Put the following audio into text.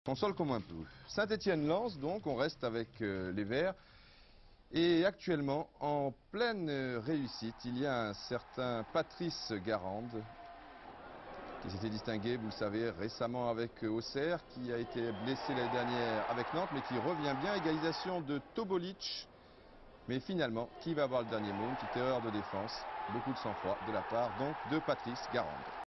Console comme un peu. Saint-Étienne-Lens, donc, on reste avec les Verts. Et actuellement, en pleine réussite, il y a un certain Patrice Garande, qui s'était distingué, vous le savez, récemment avec Auxerre, qui a été blessé l'année dernière avec Nantes, mais qui revient bien. Égalisation de Tobolic. Mais finalement, qui va avoir le dernier mot? Une petite erreur de défense. Beaucoup de sang-froid de la part donc de Patrice Garande.